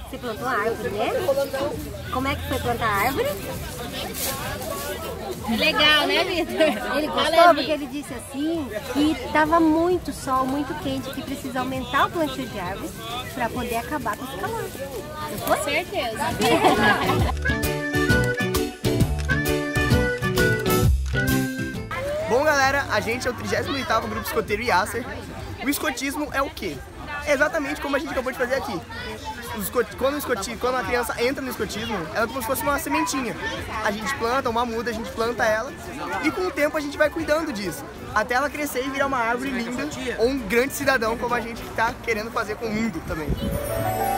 Você plantou uma árvore, né? Como é que foi plantar a árvore? Legal, né, Vitor? Ele gostou porque ele disse assim que estava muito sol, muito quente, que precisa aumentar o plantio de árvores para poder acabar com esse calor. Com certeza. Bom, galera, a gente é o 38º Grupo Escoteiro Yasser. O escotismo é o quê? É exatamente como a gente acabou de fazer aqui. Quando a criança entra no escotismo, ela é como se fosse uma sementinha. A gente planta uma muda, a gente planta ela e com o tempo a gente vai cuidando disso. Até ela crescer e virar uma árvore linda ou um grande cidadão como a gente está querendo fazer com o mundo também.